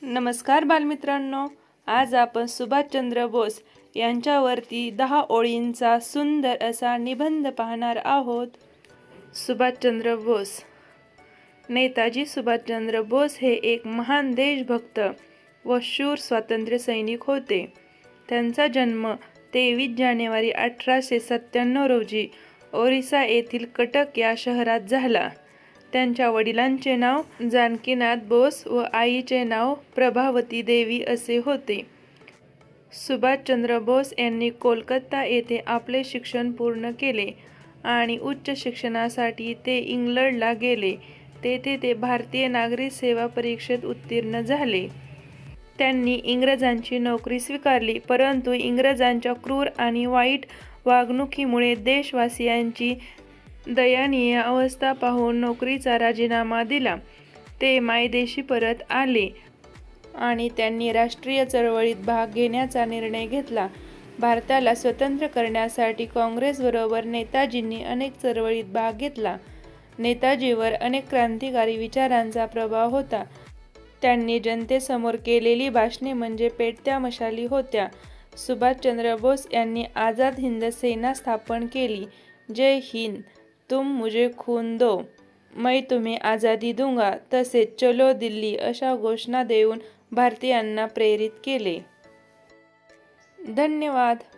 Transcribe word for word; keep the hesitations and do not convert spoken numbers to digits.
नमस्कार बालमित्रांनो, आज आपण सुभाषचंद्र बोस यांच्यावरती दहा ओळींचा सुंदर असा निबंध पाहणार आहोत। सुभाषचंद्र बोस। नेताजी सुभाषचंद्र बोस हे एक महान देशभक्त व शूर स्वातंत्र्य सैनिक होते। त्यांचा जन्म तेवीस जानेवारी अठराशे सत्त्याण्णव रोजी ओरिसा येथील कटक या शहरात झाला। त्यांच्या वडिलांचे नाव जानकीनाथ बोस व आईचे नाव प्रभावती देवी असे होते। सुभाषचंद्र बोस यांनी कोलकाता येथे आपले शिक्षण पूर्ण केले आणि उच्च शिक्षणासाठी ते इंग्लंडला गेले। तेथे ते भारतीय नागरिक सेवा परीक्षेत उत्तीर्ण झाले। त्यांनी इंग्रजांची नोकरी स्वीकारली, परंतु इंग्रजांच्या क्रूर आणि वाईट वागणुकीमुळे देशवासियांची दयनीय अवस्था पाहून नोकरीचा राजीनामा दिला। ते मायदेशी परत आले आणि त्यांनी राष्ट्रीय चळवळीत भाग घेण्याचा निर्णय घेतला। भारताला स्वतंत्र करण्यासाठी काँग्रेसबरोबर नेताजींनी अनेक चळवळीत भाग घेतला। नेताजीवर अनेक क्रांतिकारी विचारांचा प्रभाव होता। त्यांनी जनतेसमोर केलेली भाषणे म्हणजे पेटत्या मशाली होत्या। सुभाषचंद्र बोस यांनी आझाद हिंद सेना स्थापन केली। जय हिंद, तुम मुझे खून दो, मैं तुम्हें आझादी दूंगा, तसेच चलो दिल्ली अशा घोषणा देऊन भारतीयांना प्रेरित केले। धन्यवाद।